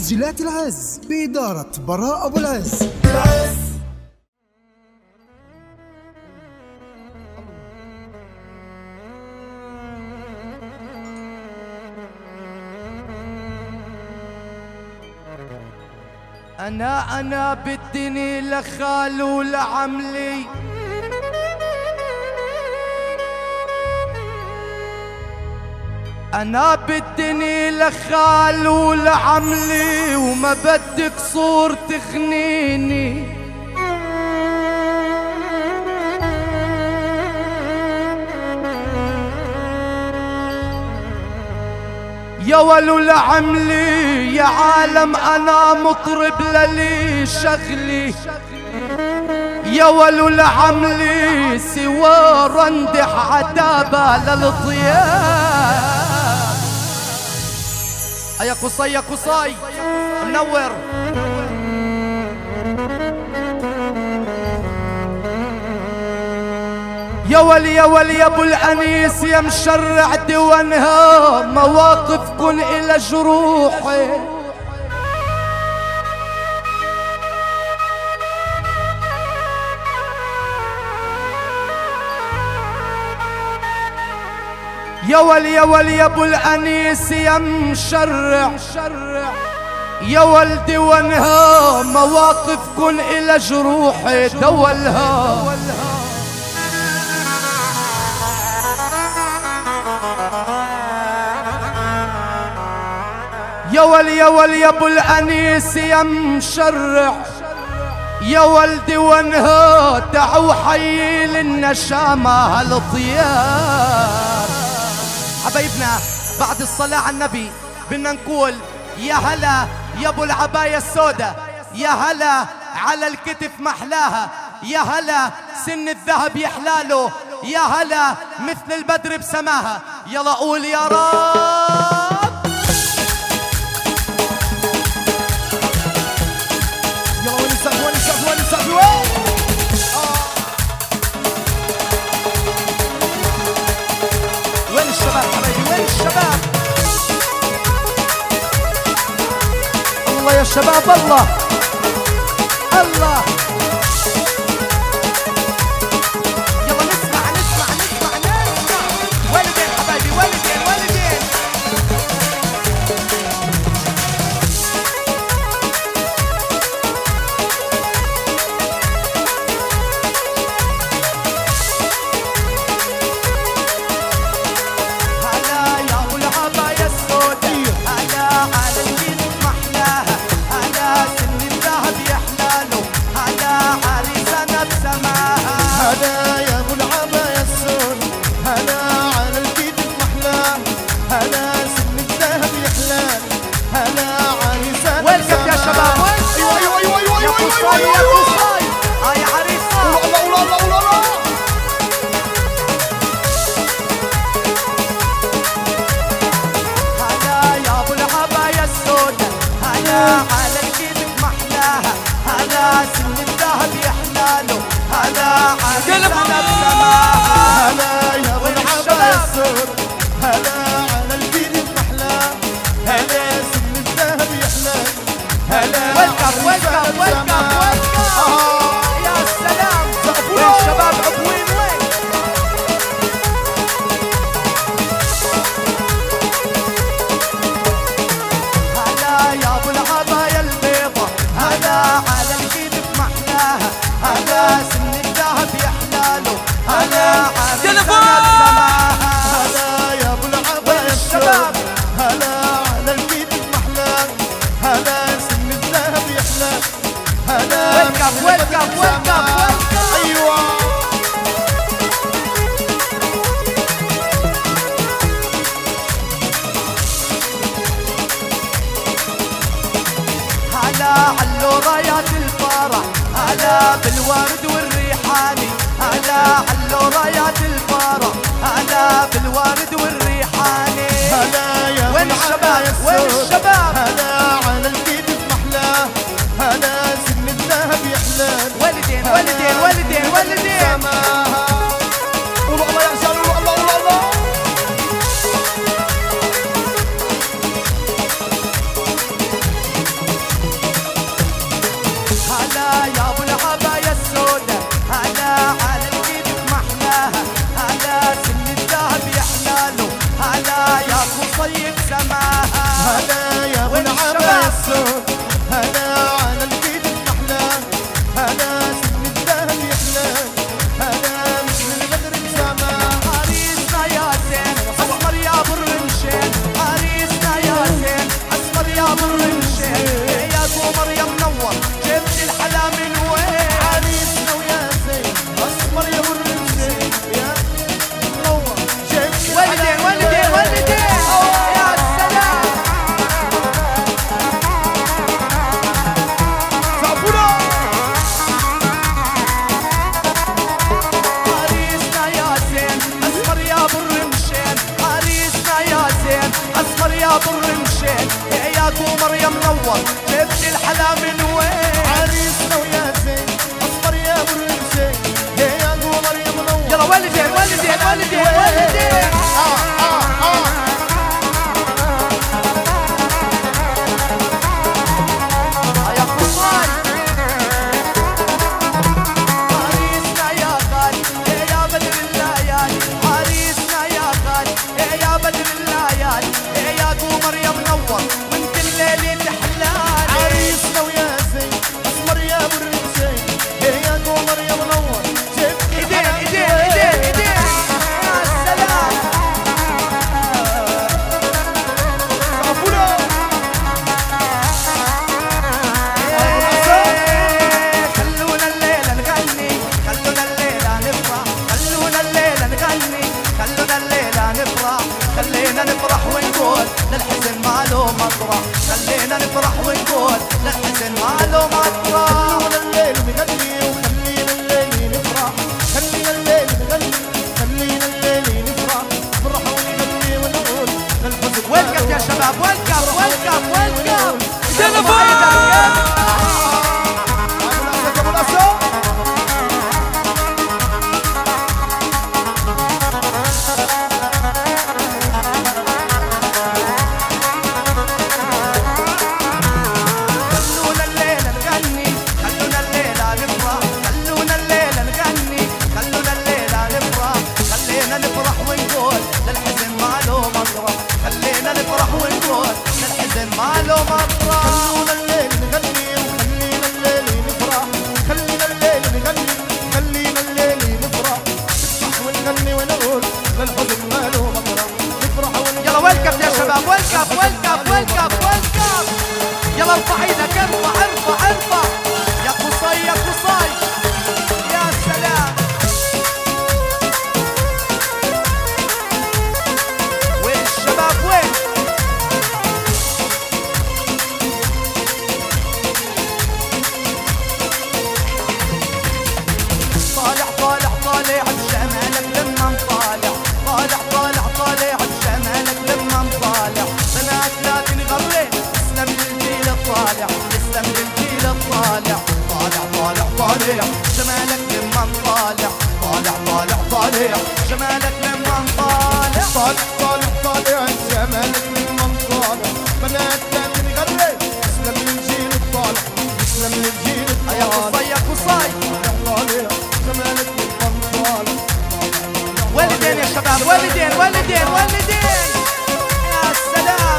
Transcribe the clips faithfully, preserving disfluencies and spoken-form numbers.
تسجيلات العز بإدارة براء أبو العز. أنا أنا بدني لخال ولعملي أنا بدني لخال ولعملي وما بدك صور تخنيني يا ولو لعملي يا عالم أنا مطرب للي شغلي يا ولو لعملي سوى رندح عتابة للطياب. يا قصي يا قصي منور يا ولي يا ولي يا ابو الانيس يا مشرع ديوانها مواقفكن الى جروحي يا ولي يا ولي يا ابو الانيس يا مشرع يا ولدي وانها مواقفكن الى جروحي دولها يا ولي يا ولي يا ابو الانيس يا مشرع يا ولدي وانها دعوا حي للنشامة هالطيار. حبايبنا بعد الصلاة على النبي بدنا نقول يا هلا يا ابو العباية السوداء يا هلا على الكتف محلاها يا هلا سن الذهب يحلاله يا هلا مثل البدر بسماها. يلا قول يا رب وين الشباب حبايبي وين الشباب؟ الله يا شباب الله الله يلا نسمع نسمع نسمع نسمع ولدين حبايبي ولدين ولدين بالورد والريحاني هلا علو رايات الفرح هلا بالورد والريحاني هلا يا وين الشباب وين الشباب هلا على الكتف محلاه هلا سن الذهب يحلال ولدين ولدين ولدين ولدين قولوا الله يا شباب الله الله الله جبت الحلا من وين؟ عريسنا ويا زين اصفر يا ابو الرمشين يا قمر يا منور. يلا والدين والدين والدين والدين. اه اه اه يا قصاي عريسنا يا غالي يا بدر الليالي. عريسنا يا غالي يا بدر الليالي يا قمر يا منور وانت الليل تحلالي. عريسنا ويا زين اصفر يا ابو الرمشين يا قمر يا منور. جبت ايدين ايدين ايدين ايدين. يا سلام عفونا خلونا الليلة نغني خلونا الليلة نفرح خلونا الليلة نغني خلونا الليلة نفرح. خلينا نفرح ونقول للحزن ما له مطرح. خلينا نفرح ونقول للحزن ما له مطرح. خلونا الليل نغني وخلينا الليل نفرح. خلينا الليل نغني خلينا الليل نفرح. نفرح ونغني ونقول للحزن ويلكم يا شباب ويلكم ويلكم ويلكم. خلونا الليلة نغني خلونا الليلة نفرح. خلونا الليلة نغني خلونا الليلة نفرح. خلينا نفرح ونقول للحزن ما له مطرح. خلينا نفرح ونقول للحزن ما له مطرح. خلونا الليل نغني وخلينا الليل نفرح. خلينا الليل نغني خلينا الليل نفرح. نفرح ونغني ونقول للحزن ما له مطرح. نفرح ونغني يلا ويلكم يا شباب ويلكم ويلكم ويلكم ويلكم. يلا ارفع ايدك ارفع ارفع ارفع. يا قصي يا قصي يا سلام. وين الشباب وين؟ طالع طالع طالع بجمالك لما نطالع. طالع طالع طالع بجمالك لما نطالع. بنات لكن غريت تسلم للجيل الطالع. تسلم للجيل الطالع. طالع طالع طالع جمالك لما نطالع. طالع طالع طالع جمالك لما نطالع. طالع طالع طالع جمالك من منطالع. بنات لكن غريت تسلم للجيل الطالع. تسلم للجيل يا الطالع. قصي يا قصي. طالع جمالك من منطالع. والدين يا شباب والدين والدين والدين. يا سلام.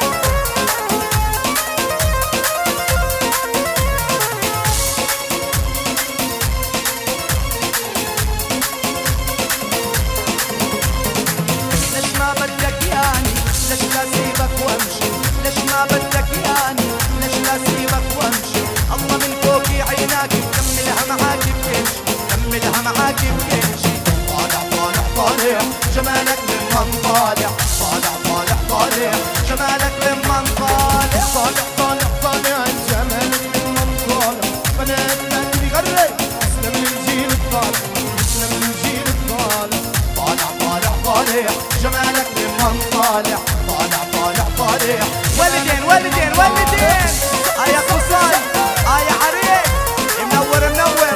ليش ما بدك ياني ليش لا سيبك وامشي. ليش ما بدك ياني ليش لا سيبك وامشي. الله من فوق عيناك كملها معاك بتمشي. كملها معاك بتمشي. طالع طالع طالع جمالك لمن طالع. طالع طالع طالع جمالك لمن طالع. طالع طالع طالع جمالك من منطالع. بنات لكن غريت تسلم للجيل الطالع. تسلم للجيل الطالع. طالع طالع طالع جمالك لمن طالع. طالع طالع طالع والدين والدين والدين. آية قصاي آية عريس منور منور.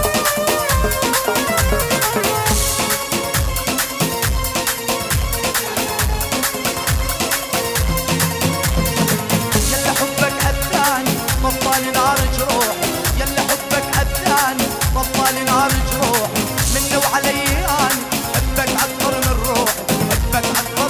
يلا حبك أداني بطل نار جروحي. يلا حبك أداني بطل نار جروحي. مني وعلي أنا حبك أكثر من روحي. حبك أكثر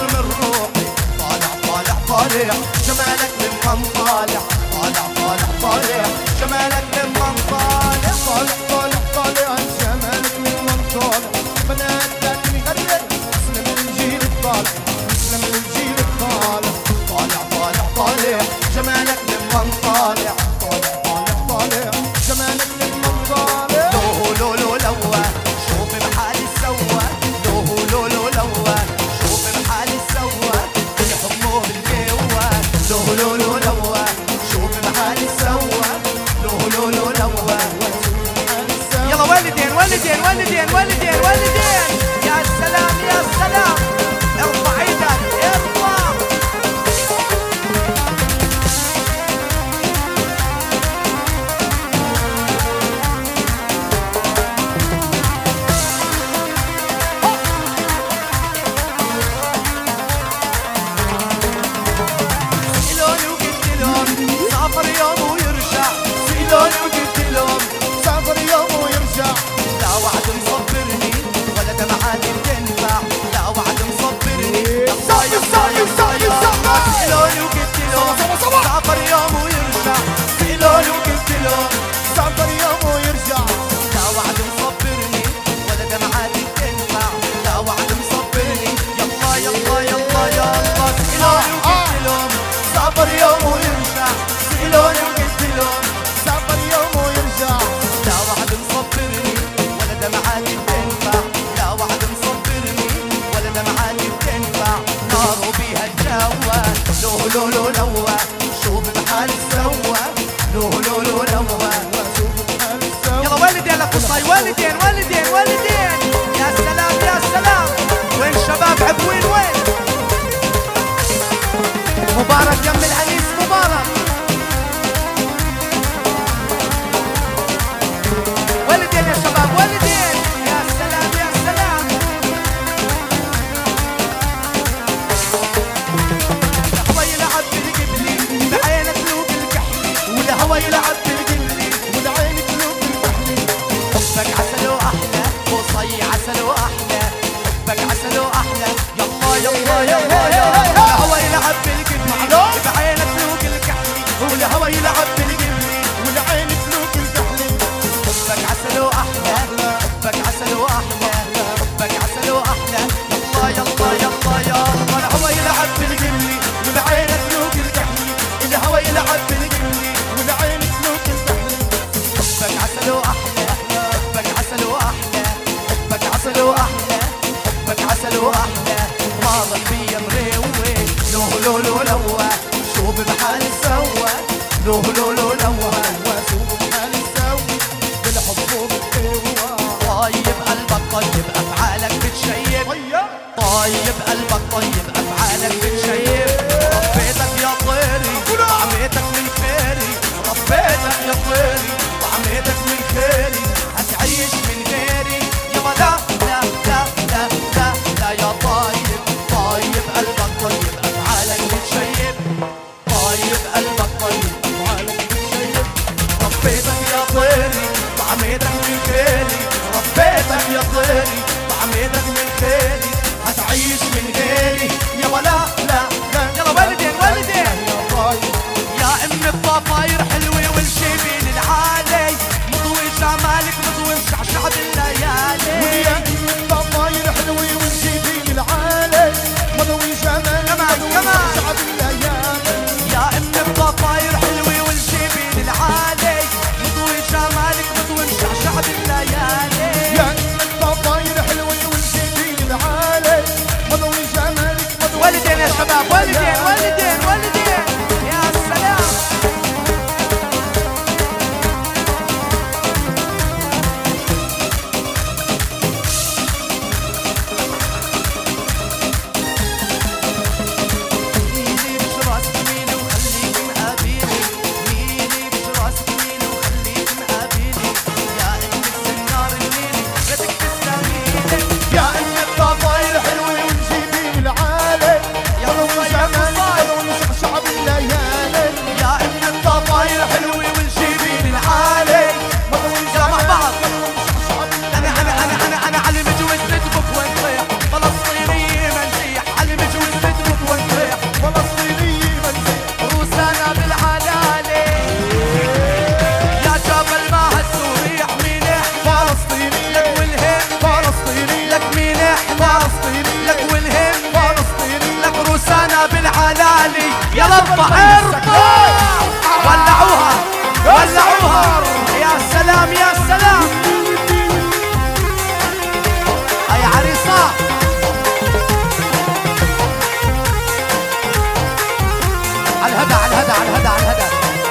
يلا يلا يا الهوى يلعب بالقبلي بعينك فلوق الكحلي والهوى يلعب بالقبلي والعين فلوق الكحلي حبك عسل واحلى حبك عسل واحلى حبك عسل واحلى يلا يلا يلا يا الهوى يلعب بالقبلي بعينك فلوق الكحلي الهوى يلعب بالقبلي والعين فلوق الكحلي حبك عسل واحلى حبك عسل واحلى حبك عسل واحلى حبك عسل واحلى ما ظل بيا مروي لو لو لو لو شو بحالي سوى لو لو لو لو واسوق بحالي سوي بالحب وبالقوة طيب قلبك طيب افعالك بتشيب طيب قلبك طيب افعالك بتشيب ربيتك يا طيري وعميتك من خيري ربيتك يا طيري وعميتك من خيري هتعيش من غيري يابا لا لا لا لا لا لا يا طيب طيب قلبك طيب افعالك بتشيب طيب قلبك طيب افعالك بتشيب ربيتك يا طيري وعميتك من خيري ربيتك يا طيري وعميتك من خيري هتعيش من غيري يابا لا لا لا يلا والدين والدين يا طاير يا ام الضفاير حلوه والشيبين العالي مضوي جمالك مضوي مشعشع بالليالي يا ام الضفاير حلوة والجبين العالي مضوي جمال كمان كمان شعب الليالي يا ام الضفاير حلوه والشيبين العالي مضوي جمالك مضوي مشعشع بالليالي يا ام الضفاير حلوة والجبين العالي مضوي جمالك مضوي والدين يا شباب والدين والدين والدين يا سلام ميلي بش راسك ميلي وخليك مقابيني ميلي بش راسك ميلي وخليك مقابيني يا ام السنار الليلي بدك تسلميني يا ام الضفاير حلوة والجبين العالي يا مضوي جمالك مضوي شعب الليالي يا ام الضفاير حلوه والجبين العالي مضوي يلا مع بعض شعب انا انا انا انا انا علي مجوز نتبك ونطيح فلسطينية منزيح علي مجوز نتبك ونطيح فلسطينية منزل روسانا بالعلالي يا جبل ما هالسوري يحميني فلسطينية لك والهند فلسطينية لك مين احنا فلسطينية لك والهند فلسطينية لك روسانا بالعلالي يلا ارفع ارفع ولعوها ولعوها يا سلام يا سلام هاي عريصة على الهدى على الهدى على الهدى على الهدى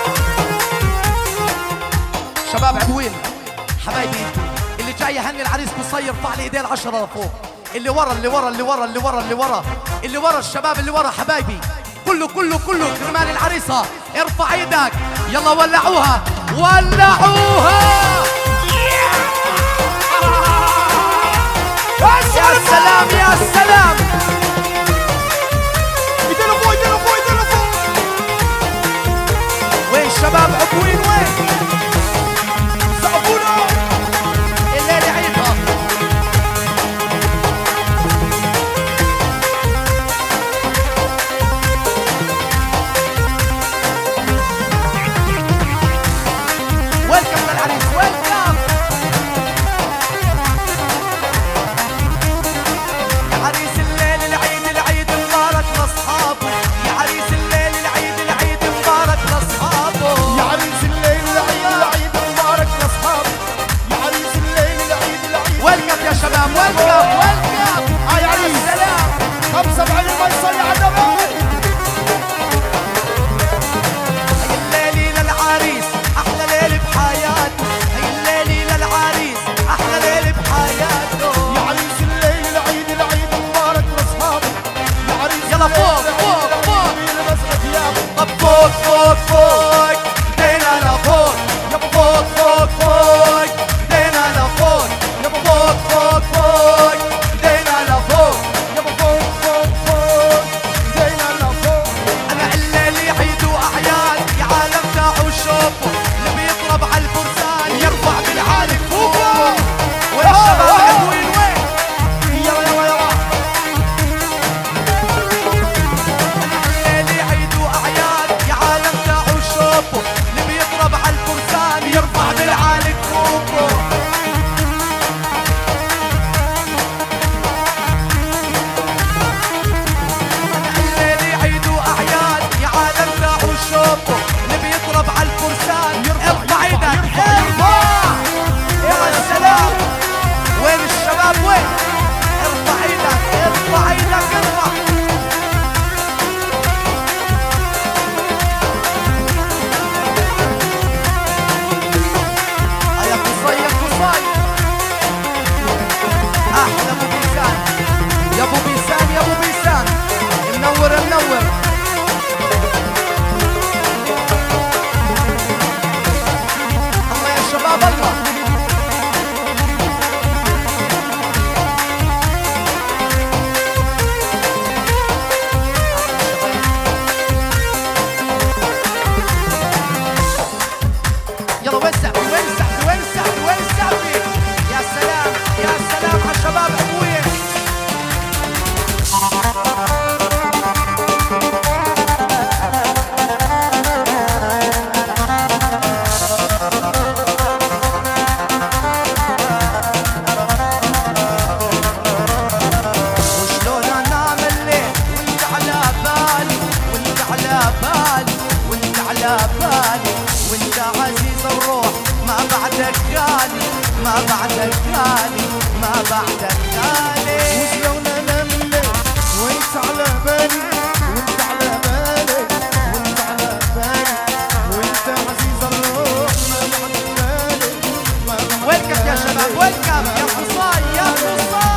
شباب عبوين حبايبي اللي جاي يهني العريس قصير يرفع لي ايديه العشرة لفوق اللي ورا اللي ورا اللي ورا اللي ورا اللي ورا اللي ورا الشباب اللي ورا حبايبي كله كله كله كرمال العريسة ارفع ايدك يلا ولعوها ولعوها يا سلام يا سلام ايدينا فوق ايدينا فوق ايدينا فوق وين شباب عبوين وين سقفونا الليلة عيدها ويلكم للعريس ويلكم يا عريس الليل العيد العيد مبارك لاصحابه يا عريس الليل العيد العيد مبارك لاصحابه يا عريس الليل ما بعدك غالي ما بعدك غالي. وشلون انام الليل وانت على بالي وانت على بالي وانت على بالي وانت عزيز الروح ما بعدك غالي ما بعدك. ويلكم يا شباب ويلكم يا قصاي يا قصاي.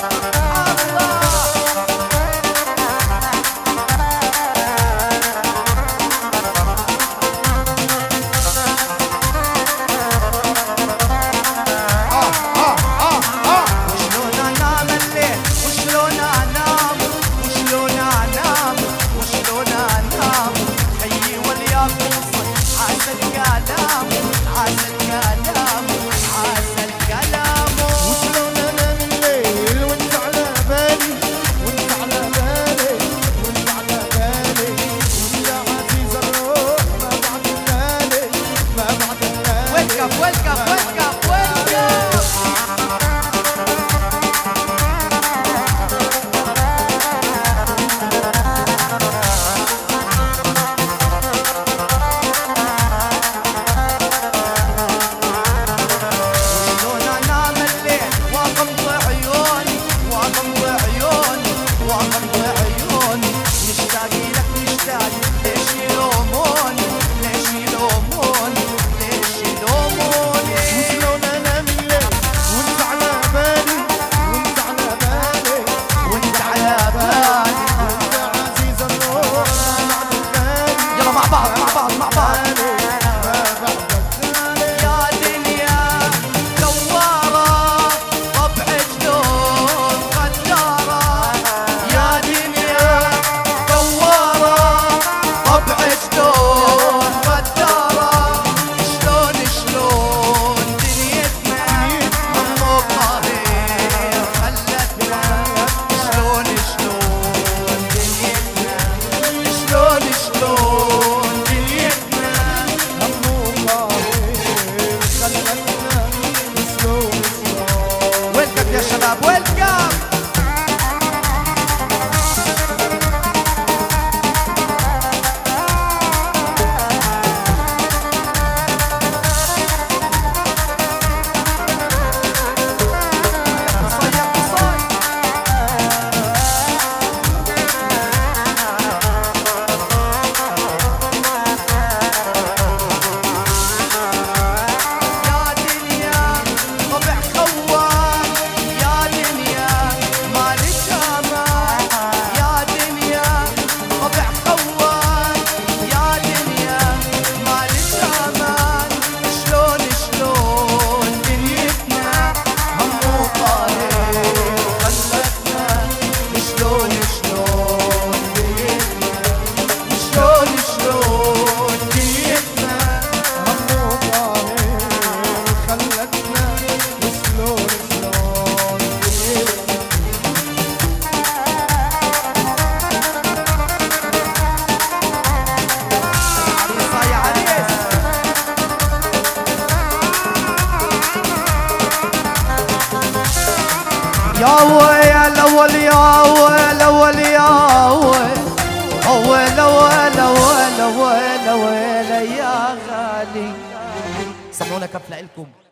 يا ويا الاول يا ويا الاول يا ويا اول اول اول اول اول يا غالي. سمعونا كفله لكم.